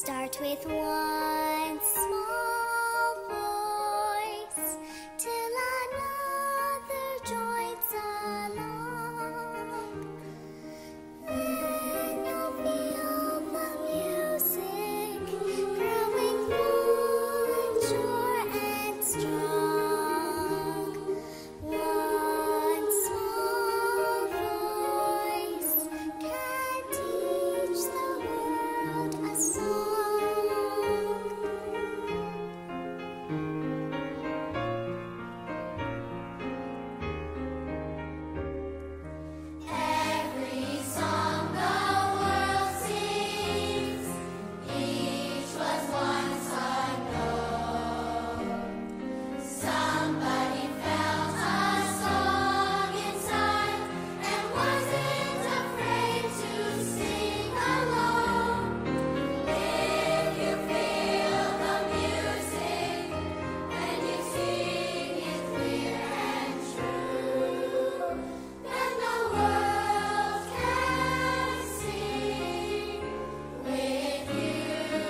Start with one small voice till another joins along. Then you'll feel the music growing full and sure and strong. One small voice can teach the world a song. Every song the world sings, each was once unknown. Somebody felt a song inside and wasn't afraid to sing alone. If you feel the music and you sing it clear and true, then the world can sing with you.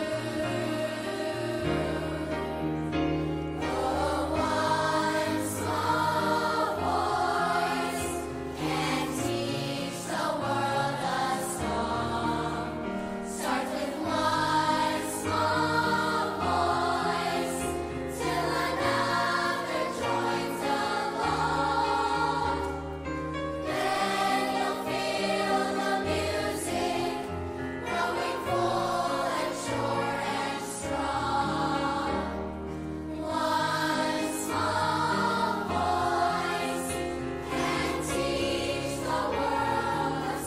Oh, one small voice can teach the world a song. Start with one small voice till another joins along. Then you'll feel the music growing full and sure and strong. One small voice can teach the world a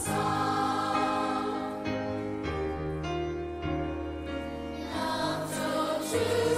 song. Love to